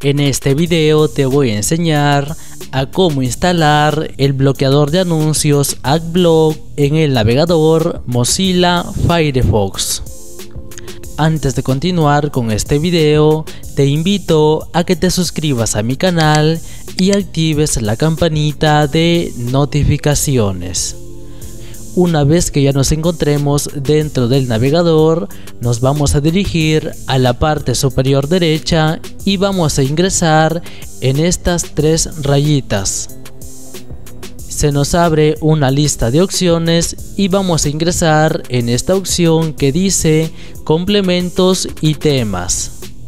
En este video te voy a enseñar a cómo instalar el bloqueador de anuncios AdBlock en el navegador Mozilla Firefox. Antes de continuar con este video, te invito a que te suscribas a mi canal y actives la campanita de notificaciones. Una vez que ya nos encontremos dentro del navegador, nos vamos a dirigir a la parte superior derecha y vamos a ingresar en estas tres rayitas. Se nos abre una lista de opciones y vamos a ingresar en esta opción que dice complementos y temas.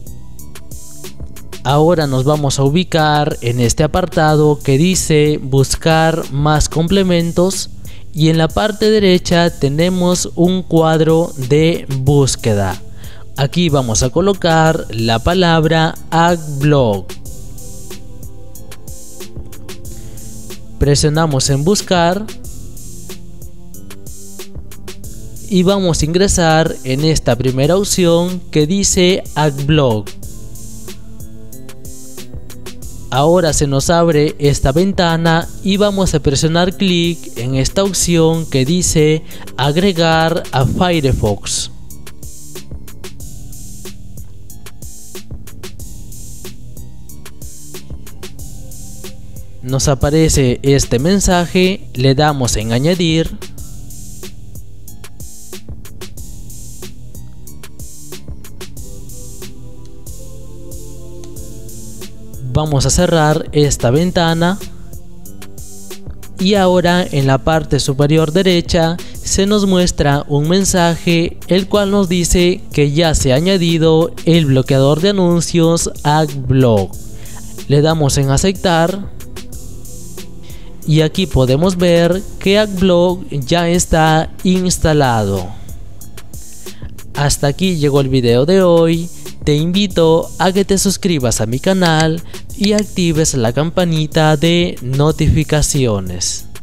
Ahora nos vamos a ubicar en este apartado que dice buscar más complementos. Y en la parte derecha tenemos un cuadro de búsqueda. Aquí vamos a colocar la palabra AdBlock. Presionamos en buscar y vamos a ingresar en esta primera opción que dice AdBlock. Ahora se nos abre esta ventana y vamos a presionar clic en esta opción que dice agregar a Firefox. Nos aparece este mensaje, le damos en añadir. Vamos a cerrar esta ventana y ahora en la parte superior derecha se nos muestra un mensaje el cual nos dice que ya se ha añadido el bloqueador de anuncios AdBlock. Le damos en aceptar y aquí podemos ver que AdBlock ya está instalado. Hasta aquí llegó el video de hoy. Te invito a que te suscribas a mi canal y actives la campanita de notificaciones.